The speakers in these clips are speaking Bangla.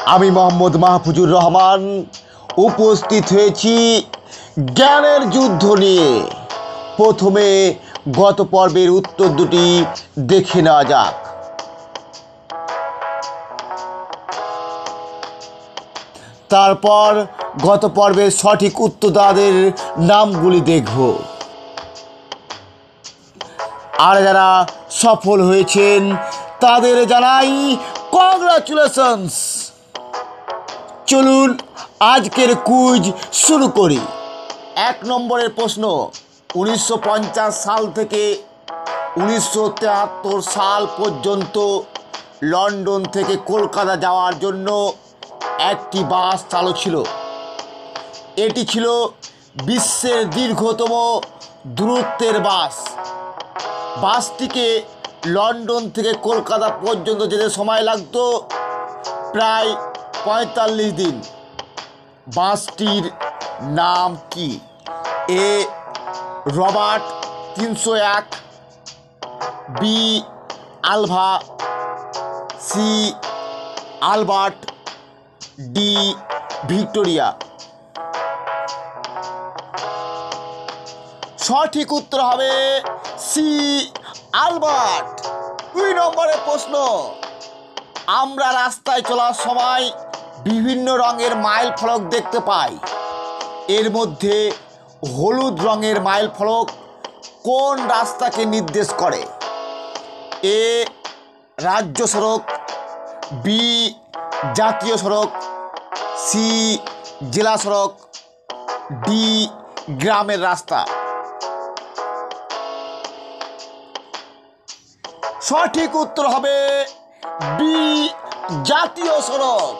আমি মোহাম্মদ মাহফুজুর রহমান উপস্থিত হয়েছি জ্ঞানের যুদ্ধ নিয়ে। প্রথমে গত পর্বের উত্তর দুটি দেখে নেওয়া যাক। তারপর গত পর্বের সঠিক উত্তরদাতাদের নামগুলি দেখব। আর যারা সফল হয়েছেন তাদের জানাই কংগ্রাচুলেশনস। চলুন আজকের কুইজ শুরু করি। 1 নম্বরের প্রশ্ন, 1950 সাল থেকে 1973 সাল পর্যন্ত লন্ডন থেকে কলকাতা যাওয়ার জন্য একটি বাস চালু ছিল। এটি ছিল বিশ্বের দীর্ঘতম দূরত্বের বাস। বাসটিকে লন্ডন থেকে কলকাতা পর্যন্ত যেতে সময় লাগত প্রায় 45 দিন। বাসটির নাম কি? A Robert 301, B Alva, C Albert, D Victoria. সঠিক উত্তর হবে সি আলবার্ট। 2 নম্বরের প্রশ্ন, আমরা রাস্তায় চলার সময় বিভিন্ন রঙের মাইল ফলক দেখতে পাই। এর মধ্যে হলুদ রঙের মাইল ফলক কোন রাস্তাকে নির্দেশ করে? এ রাজ্য সড়ক, বি জাতীয় সড়ক, সি জেলা সড়ক, ডি গ্রামের রাস্তা। সঠিক উত্তর হবে বি জাতীয় সড়ক।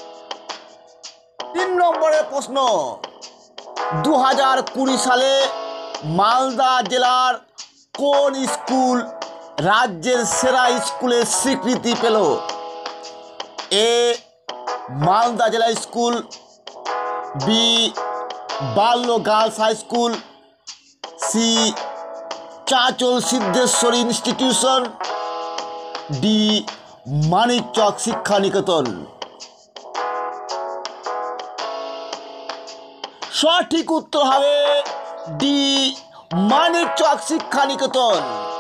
3 নম্বরের প্রশ্ন, 2020 সালে মালদা জেলার কোন স্কুল রাজ্যের সেরা স্কুলের স্বীকৃতি পেল? এ মালদা জেলা স্কুল, বি বাল্য girls high school, C Chanchal Siddheswari institution, D Manikchak Shiksha Niketan. সঠিক উত্তর হবে ডি মানিকচক শিক্ষা নিকেতন।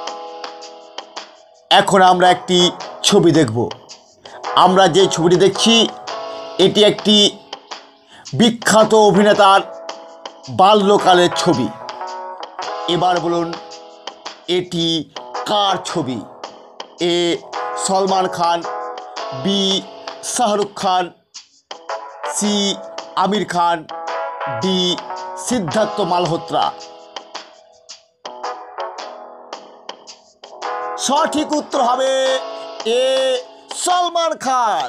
এখন আমরা একটি ছবি দেখব। আমরা যে ছবিটি দেখছি এটি একটি বিখ্যাত অভিনেতার বাল্যকালের ছবি। এবার বলুন এটি কার ছবি? A Salman Khan, B Shahrukh Khan, C Aamir Khan, D Siddharth Malhotra. সঠিক উত্তর হবে এ সলমান খান।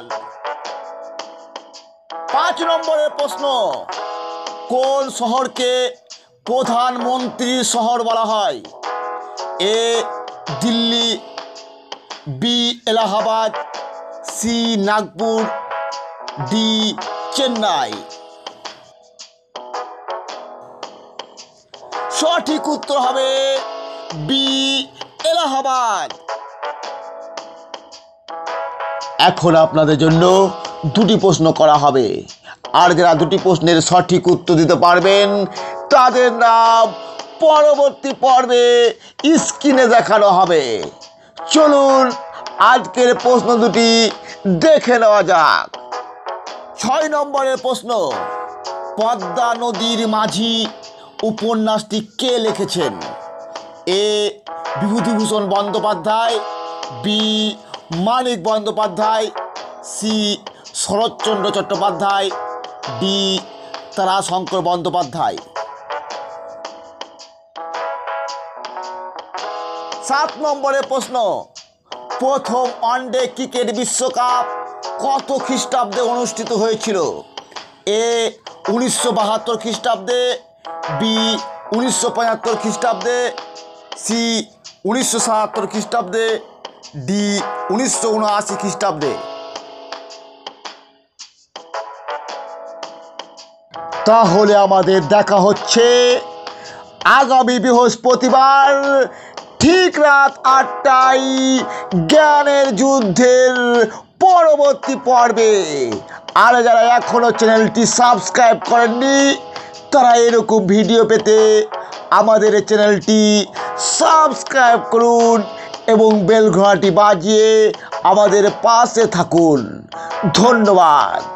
5 নম্বরের প্রশ্ন, কোন শহরকে প্রধানমন্ত্রীর শহর বলা হয়? A Delhi, B Allahabad, C Nagpur, D Chennai. সঠিক উত্তর হবে বি এলাহাবাদ। এখন আপনাদের জন্য 2টি প্রশ্ন করা হবে। আর যারা 2টি প্রশ্নের সঠিক উত্তর দিতে পারবেন তাদের নাম পরবর্তী পর্বে স্ক্রিনে দেখানো হবে। চলুন আজকের প্রশ্ন 2টি দেখে নেওয়া যাক। 6 নম্বরের প্রশ্ন, পদ্মা নদীর মাঝি উপন্যাসটি কে লিখেছেন? A Bibhutibhushan Bandyopadhyay, B Manik Bandyopadhyay, C Saratchandra Chattopadhyay, D Tarashankar Bandyopadhyay. 7 নম্বরের প্রশ্ন, প্রথম ওয়ানডে ক্রিকেট বিশ্বকাপ কত খ্রিস্টাব্দে অনুষ্ঠিত হয়েছিল? এ 1972 খ্রিস্টাব্দে, বি 1975 খ্রিস্টাব্দে, সি 1977 খ্রিস্টাব্দে, ডি 1979 খ্রিস্টাব্দে। তাহলে আমাদের দেখা হচ্ছে আগামী বৃহস্পতিবার ঠিক রাত 8টায় জ্ঞানের যুদ্ধের পরবর্তী পর্বে। আর যারা এখনও চ্যানেলটি সাবস্ক্রাইব করেননি তারা এরকম ভিডিও পেতে আমাদের চ্যানেলটি সাবস্ক্রাইব করুন এবং বেল ঘন্টাটি বাজিয়ে আমাদের পাশে থাকুন। ধন্যবাদ।